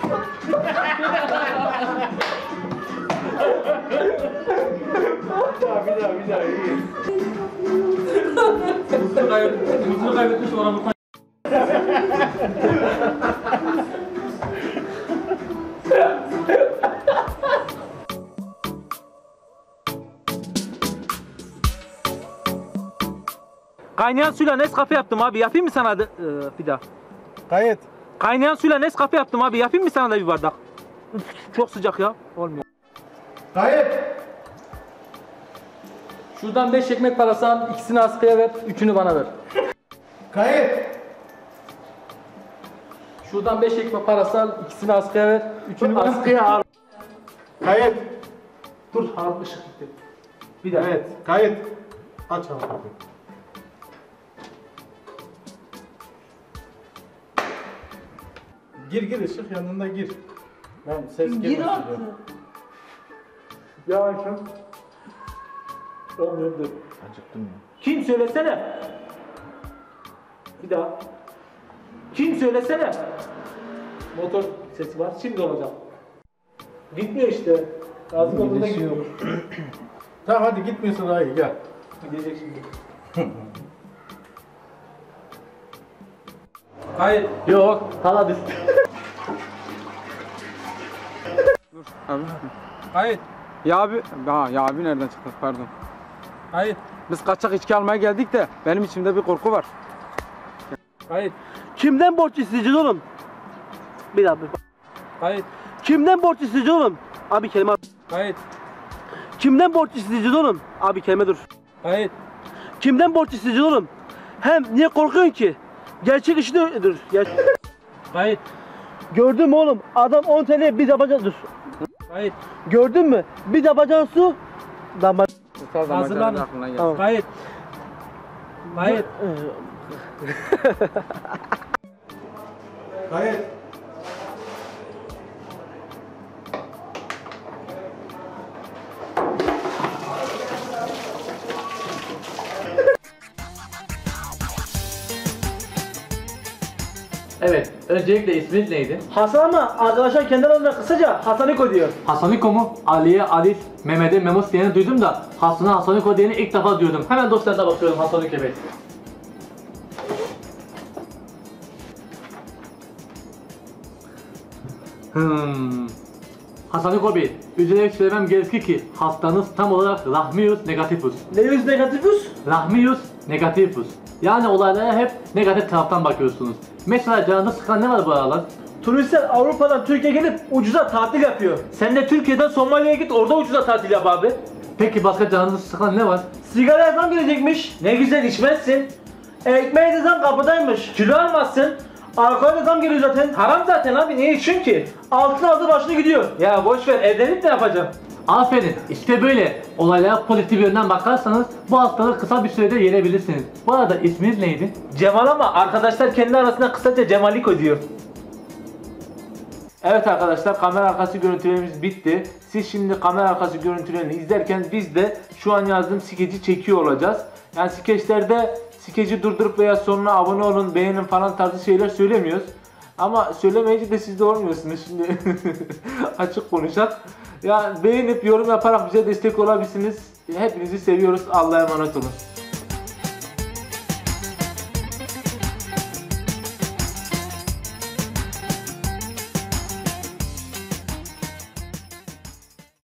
Bir daha. Muzunu kaybetmiş oranı. Kaynayan suyla Nescafe yaptım abi. Yapayım mı sana da bir daha? Kayıt. Kaynayan suyla Nescafe yaptım abi. Yapayım mı sana da bir bardak? Üf, çok sıcak ya. Olmuyor. Kayıt. Şuradan 5 ekmek parası al, ikisini askıya ver, 3'ünü bana ver. Kayıt. Şuradan 5 ekmek parası al, ikisini askıya ver, 3'ünü bana ver. Askıya al. Kayıt. Dur harbi ışık gitti. Bir daha. Evet. Kayıt. Aç abi. Gir ışık yanında gir. Ben ses Gir artık. Ya akşam. Olmuyor dur. Acıktım ya. Kim söylesene? Bir daha. Kim söylesene? Motor sesi var. Şimdi olacak. Gitmiyor işte. Ağzıma burada gidiyor. Tamam hadi gitmiyorsun daha iyi gel. Gidecek şimdi. Hayır. Yok, hala düştü. Hayır. Ya abi nereden çıktı? Pardon. Hayır. Biz kaçak içki almaya geldik de benim içimde bir korku var. Hayır. Kimden borç isteyeceğiz oğlum? Bir daha. Hayır. Kimden borç isteyeceğiz oğlum? Abi kelime. Hayır. Kimden borç isteyeceğiz oğlum? Abi kelime dur. Hayır. Kimden borç isteyeceğiz oğlum? Hem niye korkuyorsun ki? Gerçek işi de dur. Hayır. Gördün mü oğlum? Adam 10 TL bir tabanca dur. Hayır. Gördün mü? Bir tabanca su. Damar. Hazırlanın. Aklına gelsin. Tamam. Hayır. Hayır. Kayıt. Evet. Öncelikle isminiz neydi? Hasan ama arkadaşlar kendi aralarında kısaca Hasaniko diyor. Hasaniko mu? Ali'ye Alice, Mehmet'e Memos diyeni duydum da Hasan'a Hasaniko diyeni ilk defa diyordum. Hemen dosyalarına bakıyorum Hasaniko Bey. Hasaniko Bey, üzülerek söylemem gerekir ki hastanız tam olarak Rahmius negatifus. Neyiz negatifus? Rahmius negatifus. Yani olaylara hep negatif taraftan bakıyorsunuz. Mesela canınızı sıkan ne var bu aralar? Turistler Avrupa'dan Türkiye'ye gelip ucuza tatil yapıyor. Sen de Türkiye'den Somali'ye git orada ucuza tatil yap abi. Peki başka canınızı sıkan ne var? Sigara zam gelecekmiş. Ne güzel içmezsin. Ekmeğe de zam kapıdaymış. Kilo almazsın. Alkol de zam geliyor zaten. Haram zaten abi niye içiyorsun ki? Altın aldı başını gidiyor. Ya boş ver evlenip ne yapacaksın? Aferin, işte böyle. Olaylara pozitif yönden bakarsanız bu hastalığı kısa bir sürede yenebilirsiniz. Bu arada isminiz neydi? Cemal ama arkadaşlar kendi arasında kısaca Cemaliko diyor. Evet arkadaşlar kamera arkası görüntülerimiz bitti. Siz şimdi kamera arkası görüntülerini izlerken biz de şu an yazdığım skeci çekiyor olacağız. Yani skeçlerde skeci durdurup veya sonuna abone olun, beğenin falan tarzı şeyler söylemiyoruz. Ama söylemeyince de siz de olmuyorsunuz şimdi. Açık konuşak. Ya beğenip yorum yaparak bize destek olabilirsiniz. Hepinizi seviyoruz. Allah'a emanet olun.